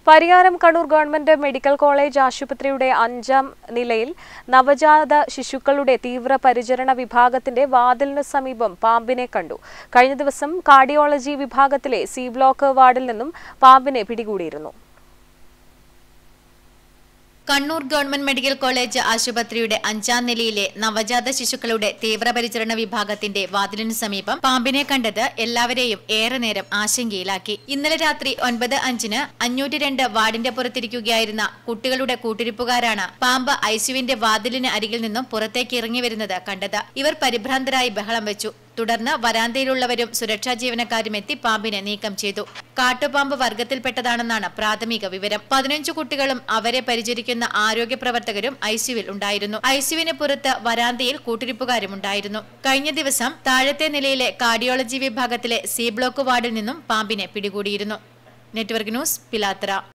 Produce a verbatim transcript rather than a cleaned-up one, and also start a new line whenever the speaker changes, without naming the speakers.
Pariyaram Kannur government medical college ആശുപത്രിയുടെ അഞ്ചാം നിലയിൽ നവജാത ശിശുക്കളുടെ തീവ്രപരിചരണ വിഭാഗത്തിന്റെ വാതിലിന് സമീപം പാമ്പിനെ കണ്ടു. കഴിഞ്ഞ ദിവസം കാർഡിയോളജി വിഭാഗത്തിലെ സി ബ്ലോക്ക് വാർഡിൽ നിന്നും പാമ്പിനെ പിടികൂടിയിരുന്നു.
കണ്ണൂർ ഗവൺമെന്റ് മെഡിക്കൽ കോളേജ് ആശുപത്രിയുടെ അഞ്ചാം നിലയിലെ നവജാത ശിശുക്കളുടെ തീവ്രപരിചരണ വിഭാഗത്തിന്റെ വാതിലിനു സമീപം പാമ്പിനെ കണ്ടത് എല്ലാവരെയും ഏറെ നേരം ആശങ്കയിലാക്കി. ഇന്നലെ രാത്രി ഒൻപത് അഞ്ചിന് അഞ്ഞൂറ്റി രണ്ട് വാർഡിന്റെ പുറത്തിരിക്കുകയായിരുന്ന കുട്ടികളുടെ കൂട്ടിരിപ്പുകാരാണ് പാമ്പ് ഐസിയുവിന്റെ വാതിലിന് അരികിൽ നിന്നും പുറത്തേക്ക് ഇറങ്ങി വരുന്നത് കണ്ടത്. ഇവർ പരിഭ്രാന്തരായി ബഹളം വെച്ചു. തുടർന്ന് വരാന്തയിലുള്ളവരും സുരക്ഷാ ജീവനക്കാരും എത്തി പാമ്പിനെ നീക്കം ചെയ്തു. കാട്ടുപാമ്പ് വർഗത്തിൽപ്പെട്ടതാണെന്നാണ് പ്രാഥമിക വിവരം. പതിനഞ്ചു കുട്ടികളും അവരെ പരിചരിക്കുന്ന ആരോഗ്യ പ്രവർത്തകരും ഐസിയുവിൽ ഉണ്ടായിരുന്നു. ഐസിയുവിന് പുറത്ത് വരാന്തയിൽ കൂട്ടിരിപ്പുകാരും ഉണ്ടായിരുന്നു. കഴിഞ്ഞ ദിവസം താഴത്തെ നിലയിലെ കാർഡിയോളജി വിഭാഗത്തിലെ സി ബ്ലോക്ക് വാർഡിൽ നിന്നും പാമ്പിനെ പിടികൂടിയിരുന്നു. Network news, Pilathara.